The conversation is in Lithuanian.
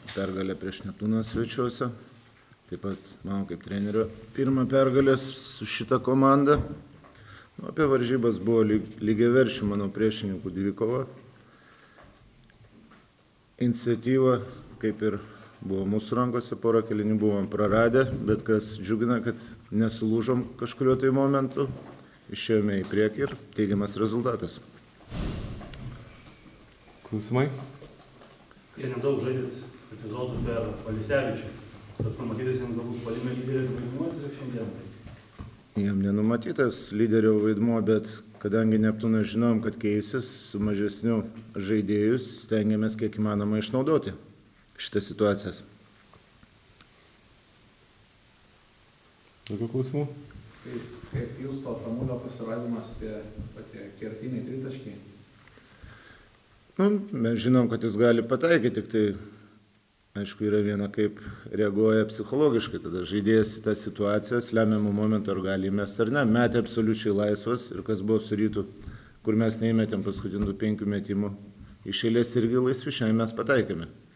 pergalę prieš Neptūną svečiuose. Taip pat, manau, kaip trenerio pirmą pergalę su šita komanda. Apie varžybas buvo lygiaverčių mano priešininkų dvikova. Iniciatyva, kaip ir buvo mūsų rankose, porą kėlinių buvom praradę, bet kas džiugina, kad nesulūžom kažkurio tai momentu, išėjome į priekį ir teigiamas rezultatas. Klausimai? Jie nedaug žaidėt epizodų per Palisevičių. Tas numatytas jiems galbūt puolime lyderio vaidmuo tiesiog šiandien. Jam nenumatytas lyderio vaidmuo, bet kadangi Neptūną žinom, kad keisis su mažesniu žaidėjus, stengiamės kiek įmanoma išnaudoti šitas situacijas. Daugiau klausimų? Kaip jūs to Tamulio pasirodymas, tie kertiniai tritaškiai? Mes žinom, kad jis gali pataikyti, tik tai aišku yra viena, kaip reaguoja psichologiškai. Tada žaidėjas į tą situaciją lemiamų momentų ar gali įmesti ar ne. Metė absoliučiai laisvas ir kas buvo su Rytu, kur mes neįmetėm paskutinių 5 metimų. Iš eilės irgi laisvi, šiandien mes pataikėme.